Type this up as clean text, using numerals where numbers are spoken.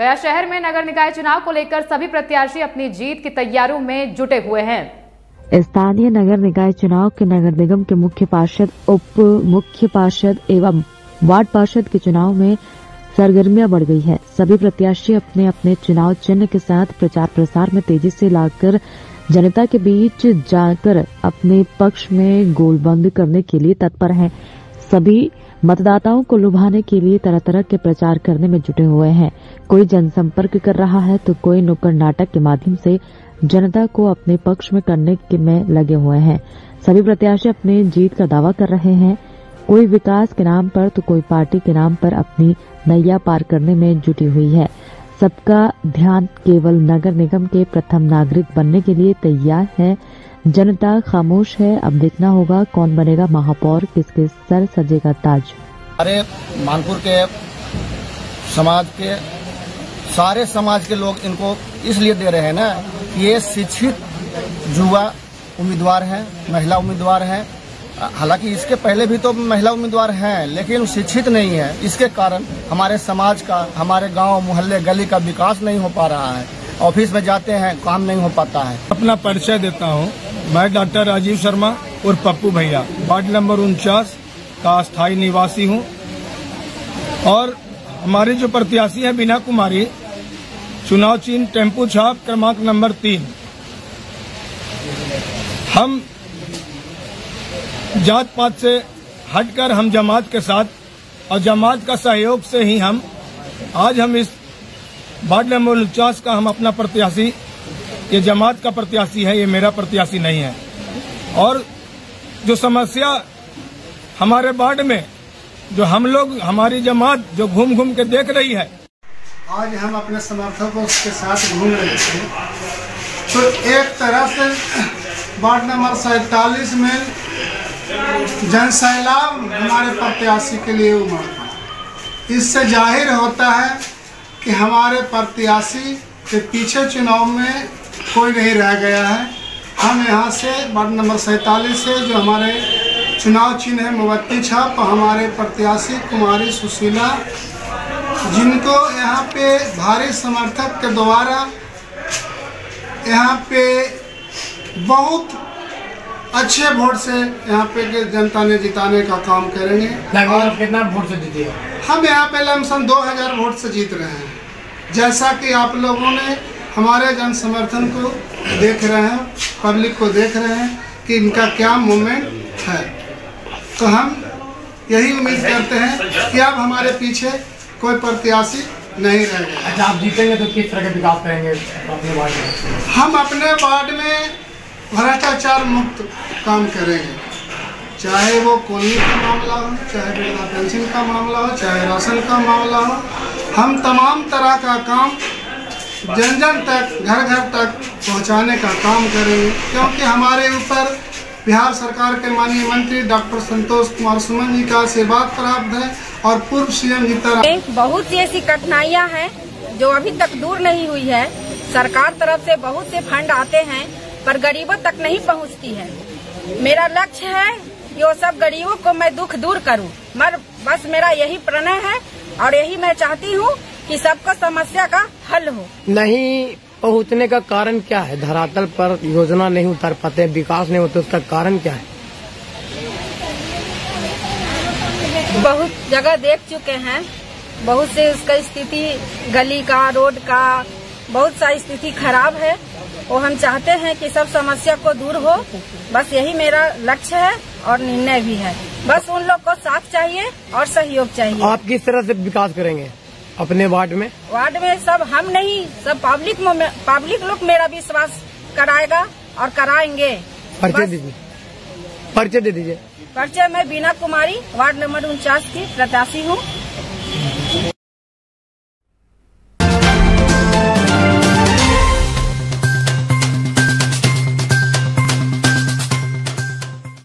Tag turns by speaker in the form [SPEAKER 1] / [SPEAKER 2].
[SPEAKER 1] गया शहर में नगर निकाय चुनाव को लेकर सभी प्रत्याशी अपनी जीत की तैयारियों में जुटे हुए हैं।
[SPEAKER 2] स्थानीय नगर निकाय चुनाव के नगर निगम के मुख्य पार्षद, उप मुख्य पार्षद एवं वार्ड पार्षद के चुनाव में सरगर्मियां बढ़ गई है। सभी प्रत्याशी अपने अपने चुनाव चिन्ह के साथ प्रचार प्रसार में तेजी से लाकर जनता के बीच जाकर अपने पक्ष में गोलबंद करने के लिए तत्पर हैं। सभी मतदाताओं को लुभाने के लिए तरह तरह के प्रचार करने में जुटे हुए हैं। कोई जनसंपर्क कर रहा है तो कोई नुक्कड़ नाटक के माध्यम से जनता को अपने पक्ष में करने में लगे हुए हैं। सभी प्रत्याशी अपने जीत का दावा कर रहे हैं। कोई विकास के नाम पर तो कोई पार्टी के नाम पर अपनी नैया पार करने में जुटी हुई है। सबका ध्यान केवल नगर निगम के प्रथम नागरिक बनने के लिए तैयार है। जनता खामोश है। अब देखना होगा कौन बनेगा महापौर, किसके सर सजेगा ताज।
[SPEAKER 3] अरे मानपुर के समाज के सारे समाज के लोग इनको इसलिए दे रहे हैं ना कि ये शिक्षित युवा उम्मीदवार हैं, महिला उम्मीदवार हैं। हालांकि इसके पहले भी तो महिला उम्मीदवार हैं, लेकिन शिक्षित नहीं है। इसके कारण हमारे समाज का, हमारे गांव मोहल्ले गली का विकास नहीं हो पा रहा है। ऑफिस में जाते हैं, काम नहीं हो पाता है।
[SPEAKER 4] अपना परिचय देता हूं। मैं डॉक्टर राजीव शर्मा और पप्पू भैया वार्ड नंबर 49 का स्थायी निवासी हूं। और हमारी जो प्रत्याशी है बीना कुमारी, चुनाव चिन्ह टेम्पू छाप क्रमांक नंबर 3। हम जात पात से हटकर हम जमात के साथ और जमात का सहयोग से ही हम इस वार्ड नंबर 49 का हम अपना प्रत्याशी, ये जमात का प्रत्याशी है, ये मेरा प्रत्याशी नहीं है। और जो समस्या हमारे वार्ड में जो हम लोग, हमारी जमात जो घूम घूम के देख रही है,
[SPEAKER 5] आज हम अपने समर्थकों के साथ घूम रहे थे तो एक तरह से वार्ड नंबर 47 में जनसैलाब हमारे प्रत्याशी के लिए उमड़ा। इससे जाहिर होता है कि हमारे प्रत्याशी के पीछे चुनाव में कोई नहीं रह गया है। हम यहाँ से वार्ड नंबर 47 से जो हमारे चुनाव चिन्ह है मोमबत्ती छाप, हमारे प्रत्याशी कुमारी सुशीला, जिनको यहाँ पे भारी समर्थक के द्वारा यहाँ पे बहुत अच्छे वोट से यहाँ पे जनता ने जिताने का काम करेंगे।
[SPEAKER 6] लगभग कितना वोट से जीते?
[SPEAKER 5] हम यहाँ पे लमसम 2000 वोट से जीत रहे हैं। जैसा कि आप लोगों ने हमारे जन समर्थन को देख रहे हैं, पब्लिक को देख रहे हैं कि इनका क्या मूवमेंट है, तो हम यही उम्मीद करते हैं कि अब हमारे पीछे कोई प्रत्याशी नहीं रहेगा।
[SPEAKER 6] अच्छा, आप जीतेंगे तो किस तरह का विकास करेंगे अपने वार्ड में?
[SPEAKER 5] हम अपने वार्ड में भ्रष्टाचार मुक्त काम करेंगे, चाहे वो कॉलोनी का मामला हो, चाहे वृद्धा पेंशन का मामला हो, चाहे राशन का मामला हो। हम तमाम तरह का काम जन जन तक, घर घर तक पहुंचाने का काम करेंगे, क्योंकि हमारे ऊपर बिहार सरकार के माननीय मंत्री डॉक्टर संतोष कुमार सुमन जी का आशीर्वाद प्राप्त है और पूर्व सीएम जी
[SPEAKER 7] बहुत सी ऐसी कठिनाइयां हैं जो अभी तक दूर नहीं हुई है। सरकार तरफ से बहुत से फंड आते हैं पर गरीबों तक नहीं पहुंचती है। मेरा लक्ष्य है कि वो सब गरीबों को मैं दुख दूर करूं। बस मेरा यही प्रणय है और यही मैं चाहती हूं कि सबका समस्या का हल हो।
[SPEAKER 6] नहीं पहुंचने का कारण क्या है? धरातल पर योजना नहीं उतार पाते, विकास नहीं होता, उसका कारण क्या है?
[SPEAKER 7] बहुत जगह देख चुके हैं, बहुत से उसका स्थिति, गली का, रोड का, बहुत सा स्थिति खराब है। वो हम चाहते हैं कि सब समस्या को दूर हो। बस यही मेरा लक्ष्य है और निर्णय भी है। बस उन लोग को साथ चाहिए और सहयोग चाहिए।
[SPEAKER 6] आप किस तरह से विकास करेंगे अपने वार्ड में?
[SPEAKER 7] वार्ड में सब हम नहीं, सब पब्लिक लोग मेरा विश्वास कराएगा और कराएंगे।
[SPEAKER 6] परिचय दीजिए। परिचय दे दीजिए।
[SPEAKER 7] परिचय मैं बीना कुमारी वार्ड नंबर 49 की प्रत्याशी हूँ।